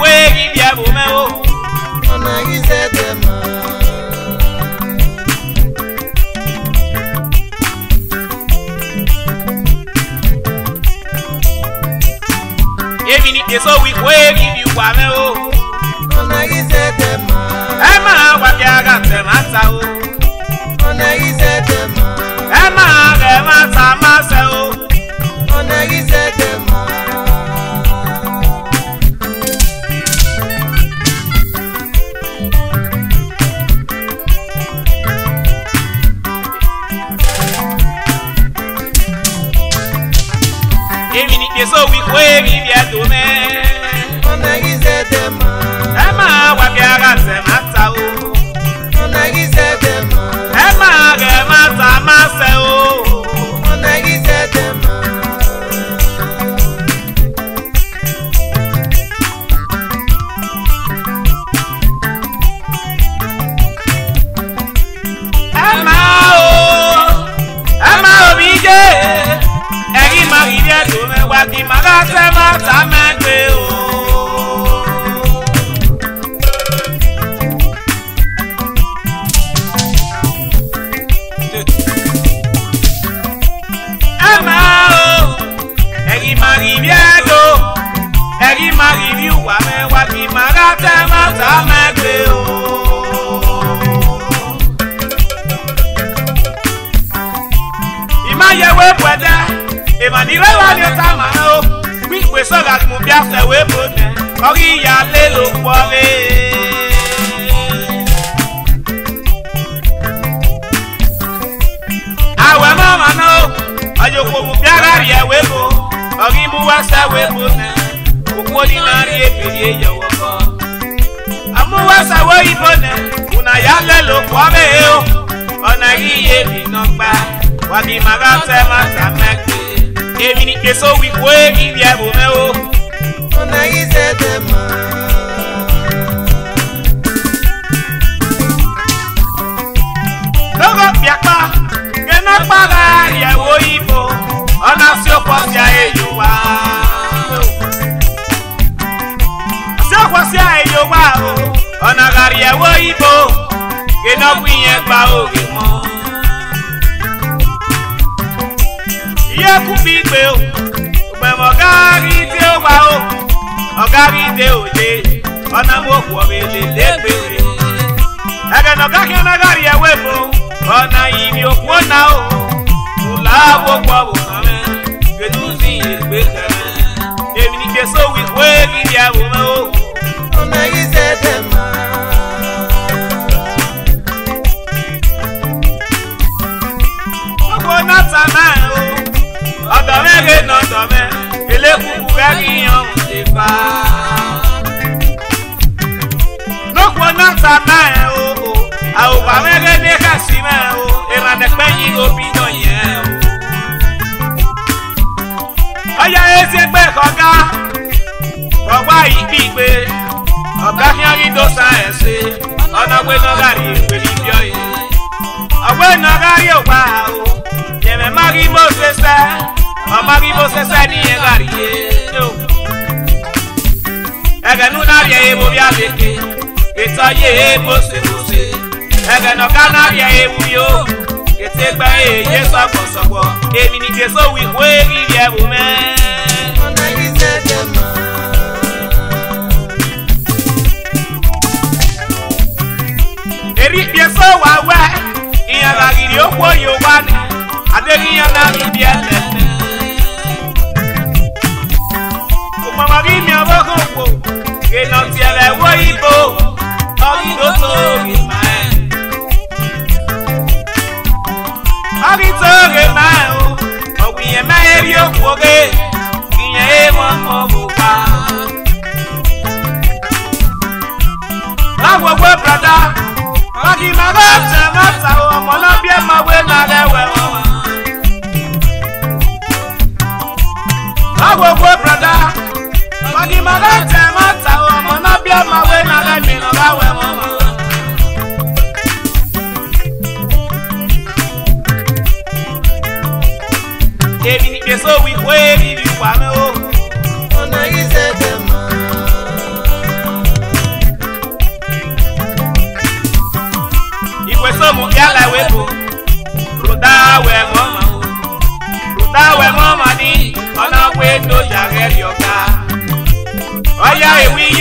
wikwe bia bumeo. Ona gizetema. Emi ni keso wikwe bia bumeo. Ona gizetema. Ema wa bia ga temata o. Ona gizetema. Ema ga mata mase o. Ona gizetema. Emi ni keso wikwe bia dome. Ona gizetema. Ema wa bia ga temata o. Ona gizetema. Ema ga mata mase o. Ona gizetema. Ema o bije. Egi magide dome wa ki magase mata megbe o. Egi magidi wa me wa ki magase mata megbe o. Imayewe pwede, emanire wa ni otama o. Wikwe soga mu bia se we bone, ori ya le lo pore. Awe mama no, ajoko mu bia gari e we bo, ori mu wa se we bone. Okodi na ri ebiri ye woko. Amu wa se we ibone, una ya le lo pore o. Ona yiye bi no gba. Wagi magase mata megbe. Emi ni keso wikwe bia bumeo. Ona gizetema. Logo biakpa, gena paga ya wo ibo. Ona si oposia eyowa. Si oposia eyowa o. Ona gari ya wo ibo. Gena buye gba oge mo. Iye kubigbe o. Gbemo gari te o wa o. Ogari te o de. Ona mo ku obele legbere. Ege no gaki na gari e webo. Ona ibi oku ona o. Ula wo kwa wo kame. Geduzi egbe kame. Emi ni keso wikwe bia bumeo. Ona gizetema. Gbogbo nata na o. Ọ̀dọ̀ mẹ́rin náà dọ̀mẹ́, elékùkù rẹ́rí ọ̀hún lè bá. Lókùn náà ta náà o, àwòbá mẹ́rin ní kàṣí mẹ́ o, ìrànlẹ́ pẹ́yìn òbí náà yẹn o. Ọya ezi gbé kọ̀gá, kọ̀gbá yìí bí gbé, ọ̀gá kí wọ́n rí dóṣà ẹ̀ ṣe, ọ̀nà gbé náà gàrí ìgbé níbi ọ̀yẹ́. Ọ̀gbẹ́ náà gàrí ògbà o, yẹ̀mẹ̀ má rí bó ṣe sẹ́. Amari bo se ni egari e. Ege nu na rie ebo bia beke. Eta ye ebo se bo se. Ege no ka na rie ebu yo. Ete gba e ye sọgbọsọgbọ. Emi ni keso wikwe ri ebo me. Ona gizetema. Eri pieso wa we. Iyan la giri okwo yo wa ni. Aderi yan na mi bi ele. Mama give me a bogo, get not yell a waibo, all you go to me, man. I'll be talking, man. Oh, we are married, you forget. In a one more I will work, brother. I'll give my life to my soul. I'm gonna be my way, not that way. I will work, brother. Magi magate mata o mo na bia ma we na le mi no ba we mo. Ebi ni keso wikwe bi wa me o. Ona gizetema.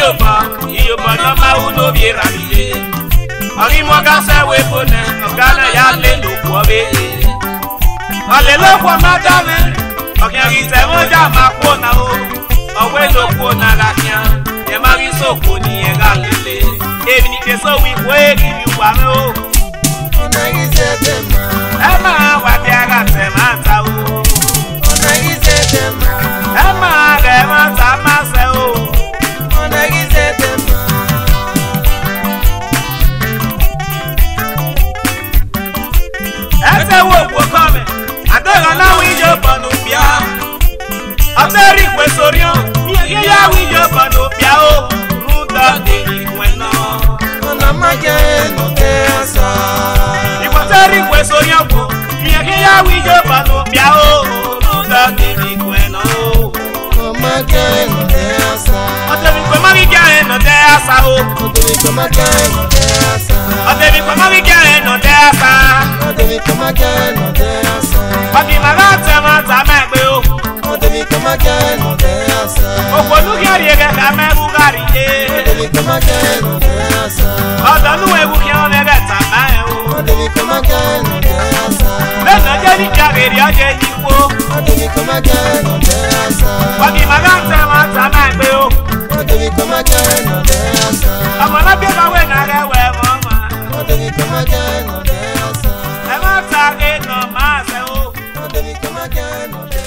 iyoba no ma uno bi rabie ori mo ga se we bone ogana ya le lo ko be ale lo ko ma da me okin ri se mo ja ma ko na o owe lo ko na la kian e ma ri so ko ni e ga lele e ni ke so wi we ri mi wa me o ona ise de ma e ma wa bi ara se ma ta o ona ise de ma e ma re ma ta ma se o ona ise de ma ese wo wo come adora na wi jo panu bia aberi kwe sorion mi ya wi jo panu bia o ruda de ni kwena ona maje no te asa iboteri kwe sorion ko mi ya wi jo panu bia o ruda de ni kwena o maje no te asa odebi ko mari gare no te asa o odebi ko maje no te asa odebi ko mari gare no te asa odebi ko maje no te asa obi malata ma ta me gbe o odebi ko maje no te asa oponu gari ge ka me bu gari ye odebi ko maje no te asa odanu ewu ki o me ge ta ma e o odebi ko maje no te asa lena je ni gari ri oje ni wo odebi ko maje no te asa obi malata ma ta me gbe o odebi ko maje no te asa amana bi ba we na re we mo ma odebi ko maje no te asa e ma ta ge no ma se o odebi ko maje no te